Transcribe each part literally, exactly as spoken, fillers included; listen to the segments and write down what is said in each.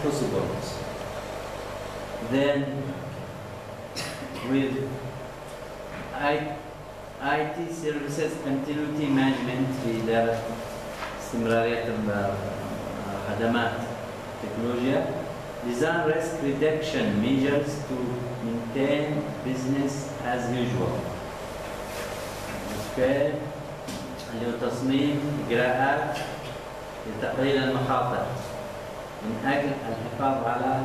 possible. Then with I T services continuity management في إدارة استمرارية خدمات التكنولوجيا. Design risk reduction measures to maintain business as usual. Okay. اللي هو تصميم إجراءات لتقليل المخاطر من أجل الحفاظ على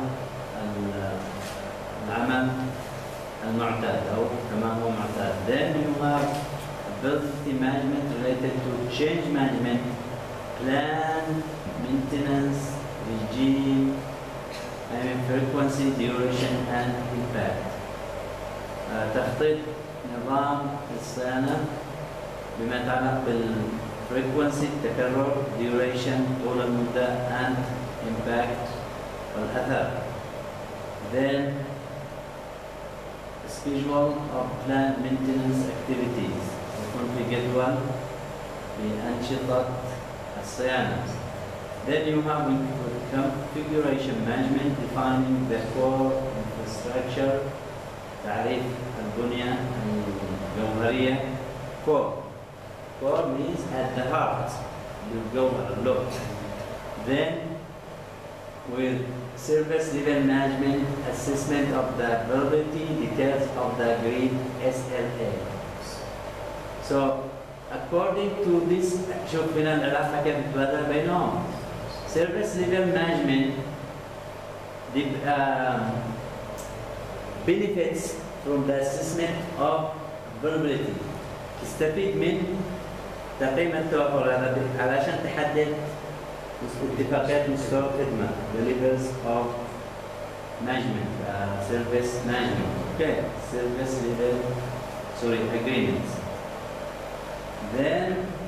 العمل المعتاد أو كما هو معتاد. Then you have ability management related to change management, plan, maintenance, regime, I mean frequency, duration and impact. uh, تخطيط نظام الصيانة بما يتعلق بالفريكونسي التكرر، duration طول المدة and impact والأثر. Then schedule of planned maintenance activities يكون في جدول بأنشطة الصيانة. Then you have configuration management defining the core infrastructure تعريف البنية الجوهرية. core core means at the heart للجوهر اللب. Then with service level management assessment of the availability details of the agreed S L A. So according to this شوف هنا العلاقة كيف تتبادل بينهم. Service level management the, um, benefits from the assessment of availability. تستفيد من تقييم التوفر هذا علشان تحدد اتفاقيات مستوى الخدمة the levels of management uh, service management. Okay, service level sorry agreements. Then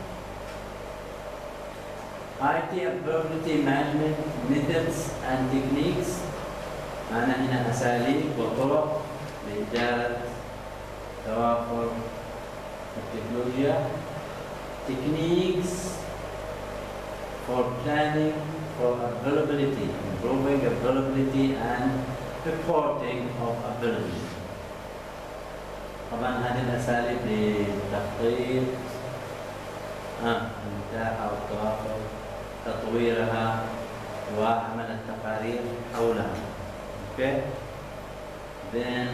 I T availability management methods and techniques. أنا هنا أساليب وطرق لإدارة توافر التكنولوجيا. Techniques for planning for availability, improving availability and reporting of availability. طبعا هذه الأساليب لتخطيط آه المتاحة والتوافر، تطويرها وعمل التقارير حولها. Okay. Then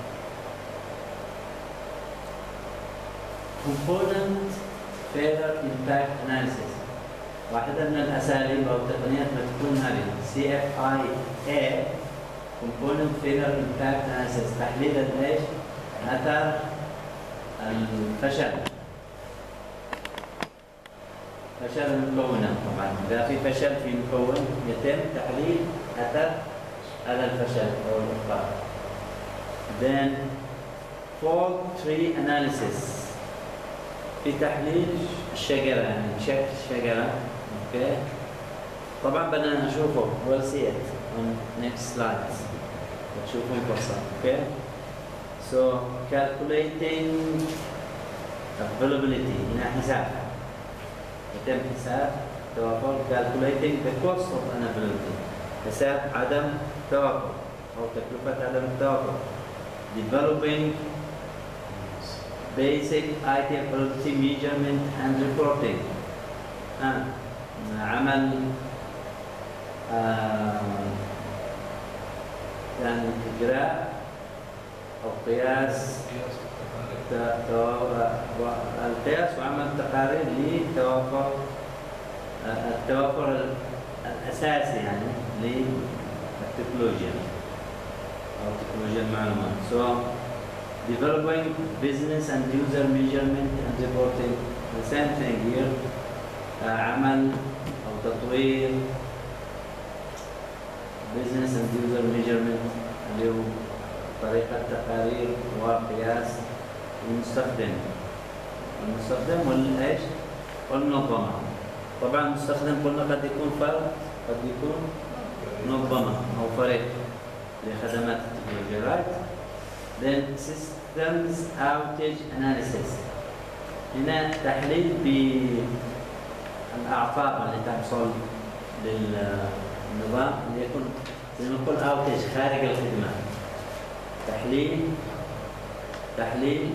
component failure impact analysis. واحدة من الأساليب أو التقنيات بتكون هذه سي إف آي إيه component failure impact analysis تحليل الإيش؟ أثر الفشل. فشل المكونات طبعا إذا في فشل في مكون يتم تحليل أثر هذا الفشل أو الإخفاق. Then fault tree analysis في تحليل الشجرة يعني شكل الشجرة. اوكي طبعا بدنا نشوفه we'll see it on next slides تشوفون فرصة. اوكي so calculating availability هنا حساب يتم حساب توافر calculating the cost of unavailability حساب عدم توافر أو تكلفة عدم التوافر. developing basic I T availability measurement and reporting. آه. عمل آه. يعني إجراء أو قياس القياس وعمل تقارير لتوافر التوافر الأساسي يعني للتكنولوجيا أو تكنولوجيا المعلومات. So developing business and user measurement and reporting the same thing here. عمل أو تطوير business and user measurement اللي هو طريقة تقارير وقياس المستخدم المستخدم والإيش والمنظمة. طبعا المستخدم قلنا قد يكون فرد قد يكون منظمة أو فريق لخدمات التكنولوجيا. right. Then systems outage analysis هنا تحليل بالأعطال اللي تحصل النظام اللي يكون زي ما نقول اوتج خارج الخدمه. تحليل تحليل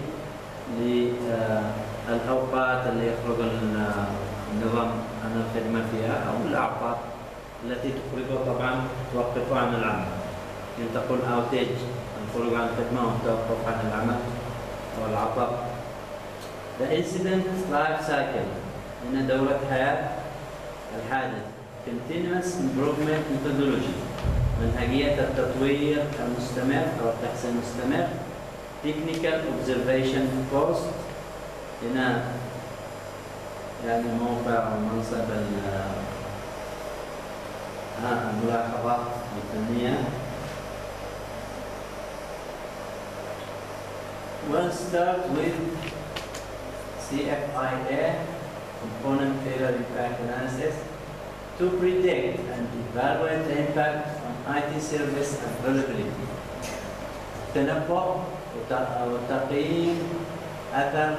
للاوقات اللي يخرج النظام عن الخدمه فيها او الاعطال التي تخرجه طبعا توقفه عن العمل. يعني تقول اوتج الخروج عن الخدمه والتوقف عن العمل او العطل. The incident life cycle إن دورة حياة الحادث. Continuous improvement methodology منهجية التطوير المستمر أو التحسين المستمر. Technical observation post هنا يعني موقع أو منصب الملاحظات الفنية. We'll start with C F I A, component failure impact analysis, to predict and evaluate the impact on I T service availability. تنبؤ وتقييم أثر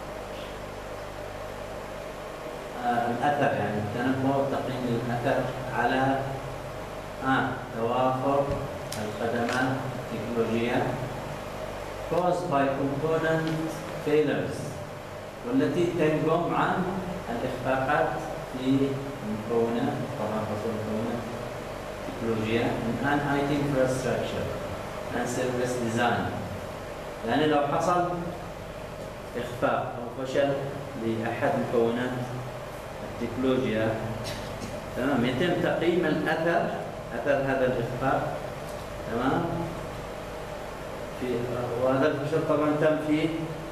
آه الأثر يعني تنبؤ وتقييم الأثر على آه توافر الخدمات التكنولوجية caused by component failures والتي تنجم عن الإخفاقات في المكونات طبعا فصول المكونات التكنولوجيا من an I T infrastructure and service design. يعني لو حصل إخفاق أو فشل لأحد مكونات التكنولوجيا تمام يتم تقييم الأثر أثر هذا الإخفاق تمام في وهذا الفشل طبعا تم في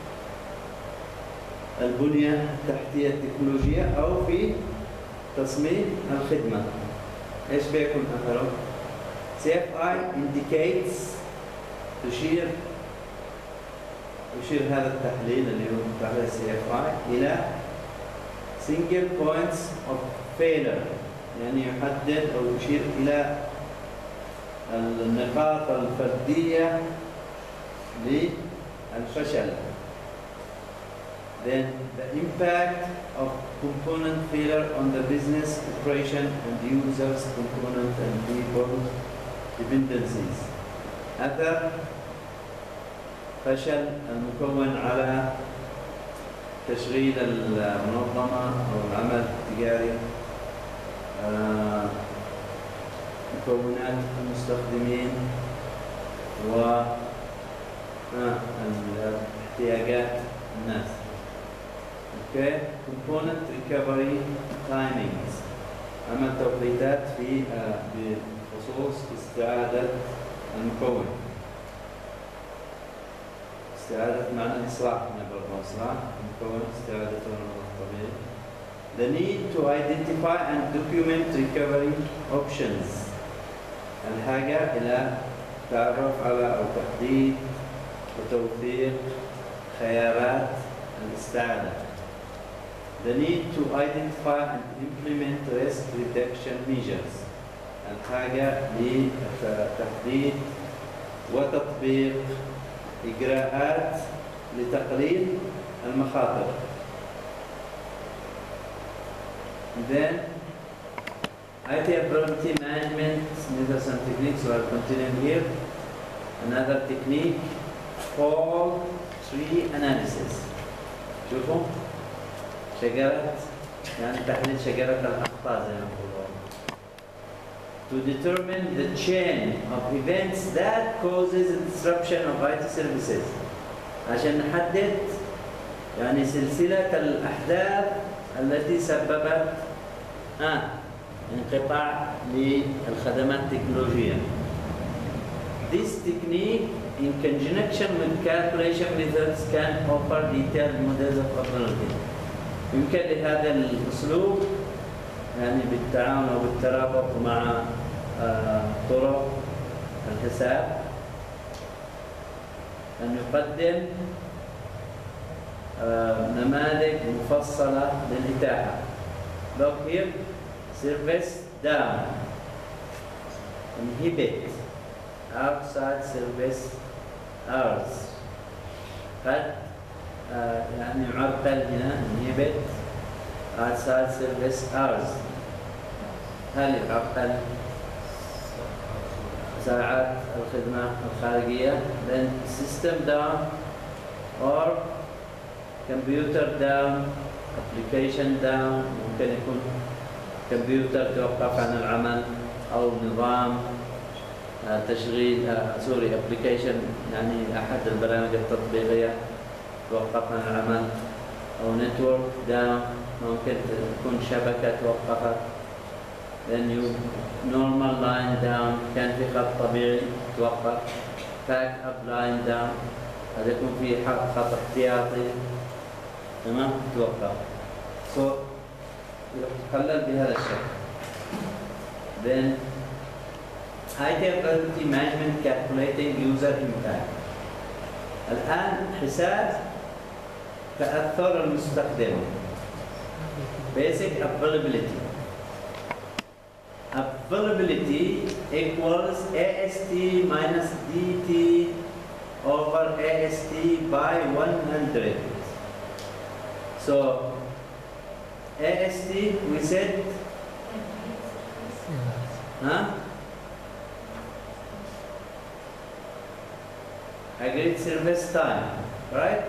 البنية التحتية التكنولوجية أو في تصميم الخدمة. إيش بيكون أثره؟ C F I indicates تشير يشير هذا التحليل اللي هو تحليل C F I إلى single points of failure يعني يحدد أو يشير إلى النقاط الفردية للفشل. Then the impact of component failure on the business operation and users component and people dependencies. أثر فشل المكون على تشغيل المنظمة أو العمل التجاري مكونات المستخدمين و احتياجات الناس. Okay. Component recovery timings. أما التوقيتات في بخصوص استعادة المكون. استعادة معنى الإصلاح نقول إصلاح المكون استعادته للوضع الطبيعي. The need to identify and document recovery options. الحاجة إلى التعرف على أو تحديد وتوثيق خيارات الاستعادة. The need to identify and implement risk reduction measures. الحاجة لتحديد وتطبيق إجراءات لتقليل المخاطر. Then I T Availability Management methods and techniques. So I'll continue here. Another technique called tree analysis. شوفوا شجرة يعني تحليل شجرة الأخطاء زي ما نقول. To determine the chain of events that causes a disruption of I T services. عشان نحدد يعني سلسلة الأحداث التي سببت آه انقطاع للخدمات التكنولوجية. This technique in conjunction with calculation methods can offer detailed models of vulnerability. يمكن لهذا الأسلوب يعني بالتعاون أو بالترابط مع آه طرق الحساب أن يقدم آه نماذج مفصلة للإتاحة. Look here, service down, inhibit, outside service hours. قد آه يعني يعرقل هنا inhibit outside service hours. هل يعرقل ساعات الخدمة الخارجية. then system down or computer down, application down. ممكن يكون كمبيوتر توقف عن العمل أو نظام تشغيل سوري application يعني أحد البرامج التطبيقية توقف عن العمل، أو network down ممكن تكون شبكة توقفت. then you normal line down كان في خط طبيعي توقف. back up line down هذا يكون في خط احتياطي تمام توقف. so يقلل بهذا الشكل. then I T Availability Management Calculating User Impact. الآن حساب تأثر المستخدم. Basic Availability. Availability equals A S T minus D T over A S T by one hundred. So A S T we said, huh? Agreed service time, right?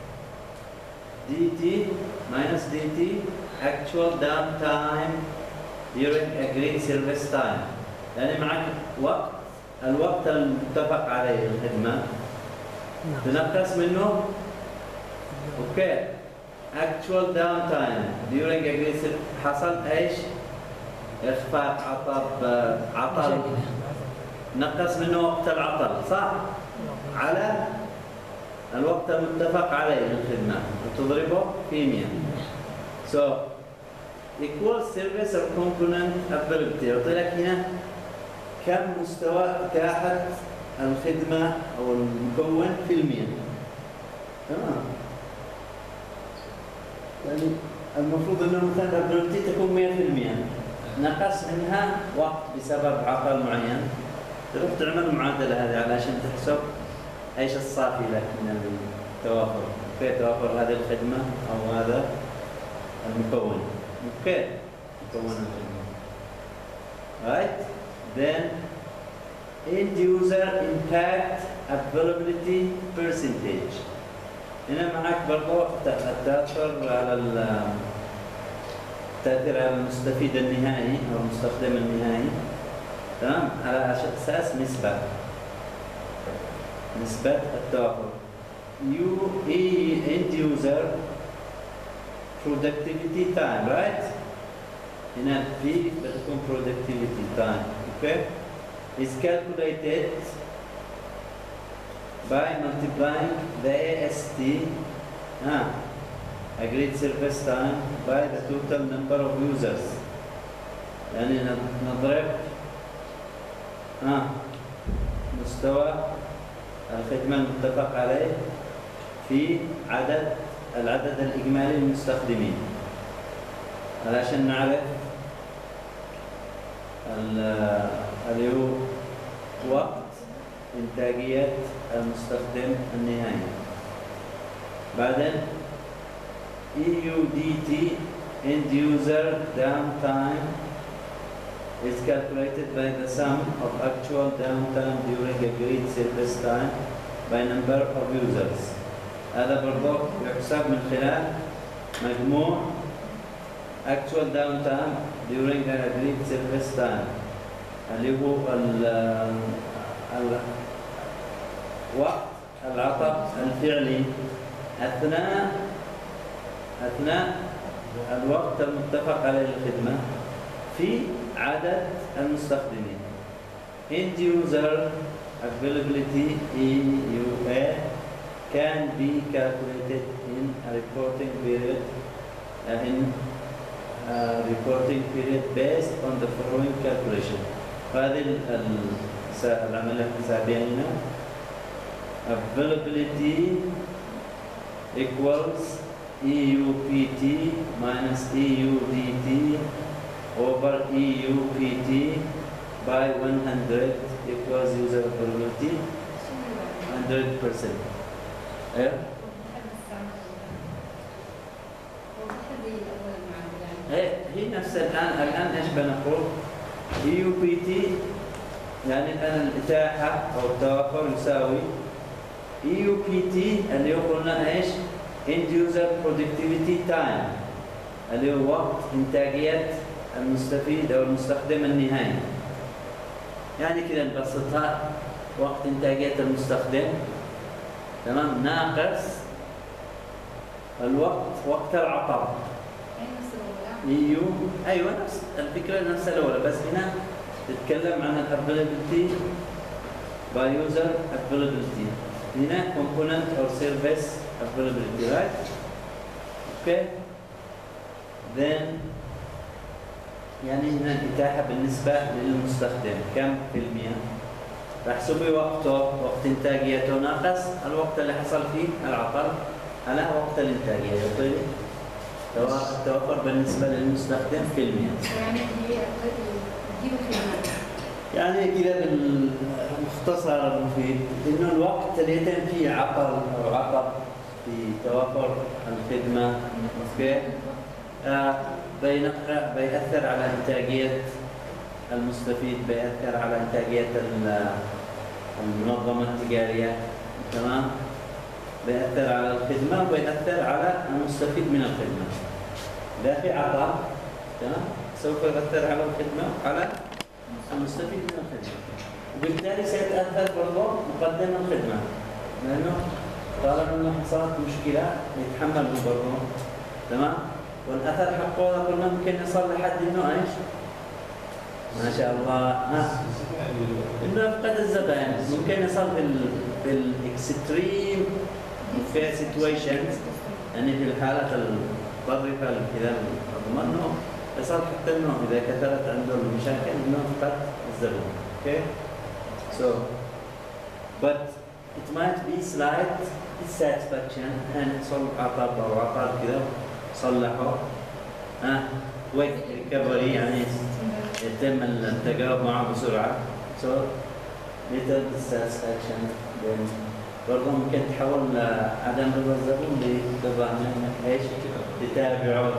D T minus D T actual downtime during agreed service time. يعني معك وقت الوقت المتفق عليه الخدمة تنقص منه اوكي actual downtime during agreed service. حصل ايش؟ اخفاق عطب عطل نقص منه وقت العطل صح؟ على الوقت المتفق عليه للخدمة وتضربه في مية. so equal service or component availability. قلت لك هنا كم مستوى إتاحة الخدمة أو المكون في المية. تمام. يعني المفروض إنه مثلا availability تكون مية في المية. نقص منها وقت بسبب عطل معين. تروح تعمل المعادلة هذه علشان تحسب ايش الصافي لك من التوافر. اوكي توافر هذه الخدمة او هذا المكون. اوكي مكون الخدمة. right then end user impact availability percentage. هنا معك برضو التأثير على التأثير على المستفيد النهائي او المستخدم النهائي. تمام على اساس نسبة نسبة التوافر. U E end user productivity time right. هنا في بتكون productivity time okay is calculated by multiplying the A S T ah, agreed service time by the total number of users. يعني نضرب آه مستوى الخدمة المتفق عليه في عدد العدد الإجمالي للمستخدمين علشان نعرف اللي هو وقت إنتاجية المستخدم النهائي. بعدين E U D T end user downtime is calculated by the sum of actual downtime during agreed service time by number of users. هذا برضو يحسب من خلال مجموع actual downtime during an agreed service time اللي هو ال ال وقت العطب الفعلي أثناء أثناء الوقت المتفق عليه للخدمة في عدد المستخدمين. End user availability E U A can be calculated in a reporting period uh, in a reporting period based on the following calculation. هذه العملية الحسابية هنا availability equals E U P T minus E U D T over E U P T by one hundred equals user availability one hundred percent. إيه؟ إيه هي نفس الآن الآن إيش بنقول؟ E U P T يعني الآن الإتاحة أو التوافر يساوي إي يو بي تي اللي هو قلنا إيش؟ End User Productivity Time اللي هو وقت إنتاجية المستفيد أو المستخدم النهائي. يعني كذا نبسطها، وقت إنتاجية المستخدم تمام ناقص الوقت وقت العطل. يو أيوة نفس الفكرة نفس الأولى، بس هنا تتكلم عن الافيلابيلتي باي يوزر افيلابيلتي، هنا component or service availability right. okay then يعني هنا الإتاحة بالنسبة للمستخدم كم في المية؟ تحسبي وقته وقت إنتاجيته ناقص الوقت اللي حصل فيه العطل على وقت الإنتاجية، يعطيني التوفر بالنسبة للمستخدم في المية. يعني هي تجيب الخدمات. يعني كذا بالمختصر المفيد إنه الوقت اللي يتم فيه عطل أو عطل في توفر الخدمة اوكي آه بيأثر على إنتاجية المستفيد، بيأثر على إنتاجية المنظمة التجارية تمام، بيأثر على الخدمة وبيأثر على المستفيد من الخدمة. إذا في عطل تمام سوف يؤثر على الخدمة وعلى المستفيد من الخدمة، وبالتالي سيتأثر برضه مقدم الخدمة، لأنه طالما إنه حصلت مشكلة يتحمل برضه تمام، والأثر حقه قلنا ممكن يصل لحد إنه إيش؟ ما شاء الله ها إنه يفقد الزبائن، ممكن يصل في ال في الإكستريم في سيتويشنز، يعني في الحالات المتطرفة كذا أضمن إنه يصل حتى إنه إذا كثرت عنده المشاكل إنه يفقد الزبون. Okay so but it might be slight dissatisfaction and صل عطل أو عطل كذا صلحه ها كويك ريكفري يعني يتم التجاوب معه بسرعة so little dissatisfaction then برضه ممكن تحول عدم رضا الزبون لرضا منك ايش؟ تتابعه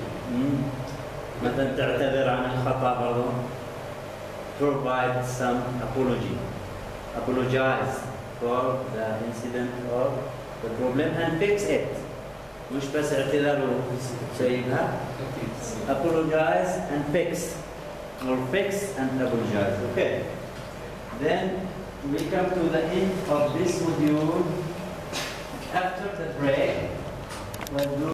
مثلا تعتذر عن الخطأ برضه provide some apology apologize for the incident or the problem and fix it، مش بس اعتذار وسيبها apologize and fix or fix and apologize. Okay then we come to the end of this module. After the break we'll do